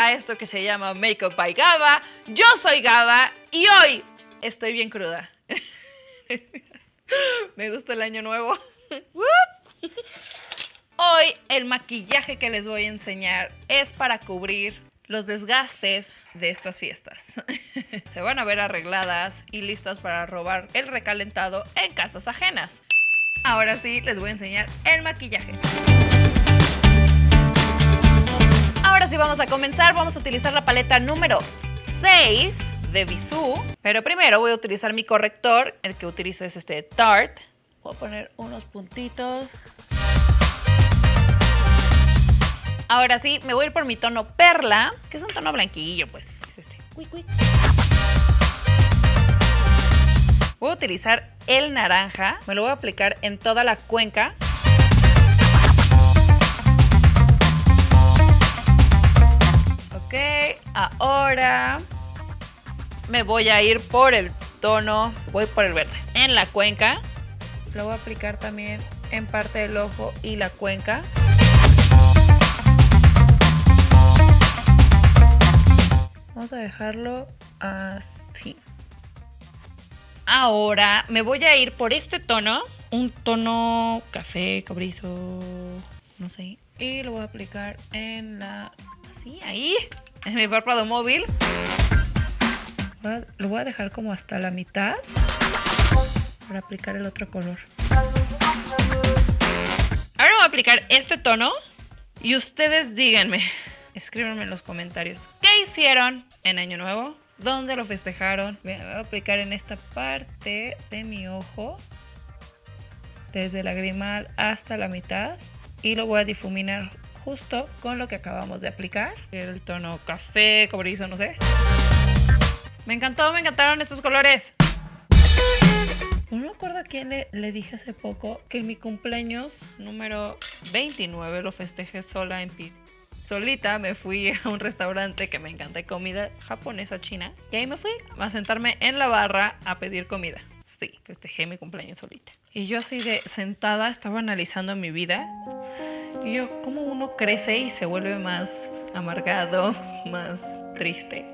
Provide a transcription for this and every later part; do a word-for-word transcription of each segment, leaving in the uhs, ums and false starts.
a esto que se llama Makeup by Gaba. Yo soy Gaba y hoy estoy bien cruda. Me gusta el año nuevo. Hoy el maquillaje que les voy a enseñar es para cubrir los desgastes de estas fiestas. Se van a ver arregladas y listas para robar el recalentado en casas ajenas. Ahora sí, les voy a enseñar el maquillaje. Ahora sí vamos a comenzar. Vamos a utilizar la paleta número seis de Bisú. Pero primero voy a utilizar mi corrector. El que utilizo es este Tarte. Voy a poner unos puntitos. Ahora sí, me voy a ir por mi tono Perla, que es un tono blanquillo, pues. Es este. Uy, uy. Voy a utilizar el naranja. Me lo voy a aplicar en toda la cuenca. Ok, ahora me voy a ir por el tono, voy por el verde. En la cuenca. Lo voy a aplicar también en parte del ojo y la cuenca. Vamos a dejarlo así. Ahora me voy a ir por este tono. Un tono café, cobrizo, no sé. Y lo voy a aplicar en la... Así, ahí. En mi párpado móvil. Lo voy a dejar como hasta la mitad. Para aplicar el otro color. Ahora voy a aplicar este tono. Y ustedes díganme. Escríbanme en los comentarios qué hicieron en Año Nuevo, dónde lo festejaron. Bien, voy a aplicar en esta parte de mi ojo, desde el lagrimal hasta la mitad, y lo voy a difuminar justo con lo que acabamos de aplicar. El tono café, cobrizo, no sé. Me encantó, me encantaron estos colores. No me acuerdo a quién le, le dije hace poco que en mi cumpleaños número veintinueve lo festejé sola en Pi. Solita me fui a un restaurante que me encanta de comida japonesa china. Y ahí me fui a sentarme en la barra a pedir comida. Sí, festejé mi cumpleaños solita. Y yo así de sentada estaba analizando mi vida. Y yo, cómo uno crece y se vuelve más amargado, más triste.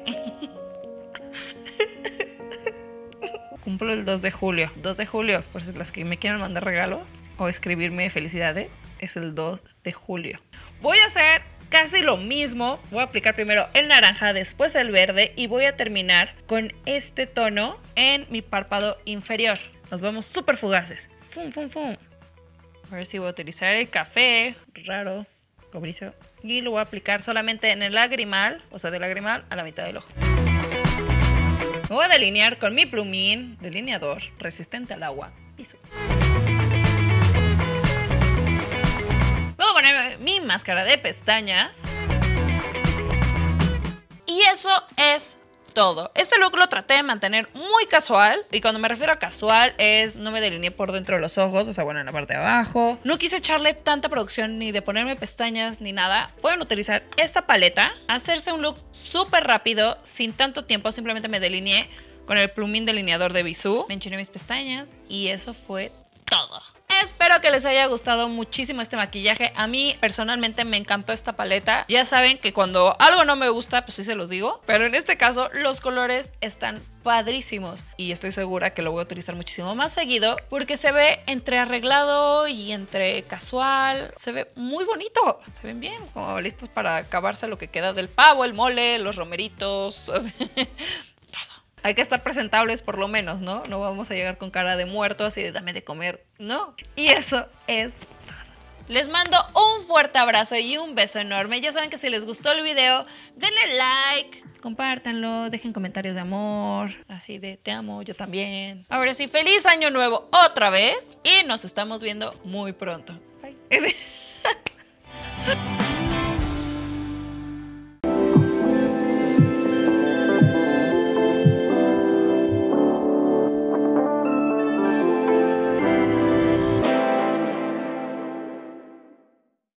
Cumplo el dos de julio. dos de julio, por si las que me quieran mandar regalos o escribirme felicidades, es el dos de julio. Voy a hacer casi lo mismo. Voy a aplicar primero el naranja, después el verde y voy a terminar con este tono en mi párpado inferior. Nos vamos súper fugaces. Fum, fum, fum. A ver si voy a utilizar el café, raro, cobrizo. Y lo voy a aplicar solamente en el lagrimal, o sea, del lagrimal a la mitad del ojo. Me voy a delinear con mi plumín delineador resistente al agua. Bisú. Voy a poner mi máscara de pestañas. Y eso es todo. Este look lo traté de mantener muy casual. Y cuando me refiero a casual es no me delineé por dentro de los ojos. O sea, bueno, en la parte de abajo. No quise echarle tanta producción ni de ponerme pestañas ni nada. Pueden utilizar esta paleta. Hacerse un look súper rápido. Sin tanto tiempo. Simplemente me delineé con el plumín delineador de Bisú. Me enchiné mis pestañas. Y eso fue todo. Espero que les haya gustado muchísimo este maquillaje. A mí personalmente me encantó esta paleta. Ya saben que cuando algo no me gusta, pues sí se los digo. Pero en este caso los colores están padrísimos. Y estoy segura que lo voy a utilizar muchísimo más seguido. Porque se ve entre arreglado y entre casual. Se ve muy bonito. Se ven bien, como listos para acabarse lo que queda del pavo, el mole, los romeritos. Hay que estar presentables por lo menos, ¿no? No vamos a llegar con cara de muerto, así de dame de comer, no. Y eso es todo. Les mando un fuerte abrazo y un beso enorme. Ya saben que si les gustó el video, denle like, compártanlo, dejen comentarios de amor, así de te amo, yo también. Ahora sí, feliz año nuevo otra vez y nos estamos viendo muy pronto. Bye.